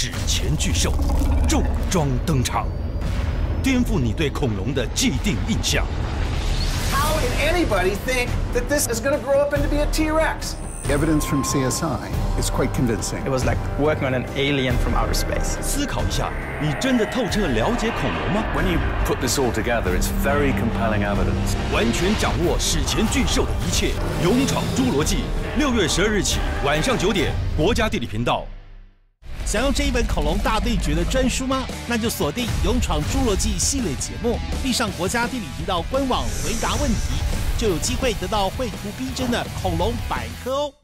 史前巨兽重装登场，颠覆你对恐龙的既定印象。 How did anybody think that this is going to grow up and to be a T-Rex? Evidence from CSI is quite convincing. It was like working on an alien from outer space. 思考一下，你真的透彻了解恐龙吗？ When you put this all together, it's very compelling evidence. 完全掌握史前巨兽的一切，《勇闯侏罗纪》6月12日起晚上9点，国家地理频道。 想要这一本恐龙大对决的专书吗？那就锁定《勇闯侏罗纪》系列节目，闭上国家地理频道官网回答问题，就有机会得到绘图逼真的恐龙百科哦。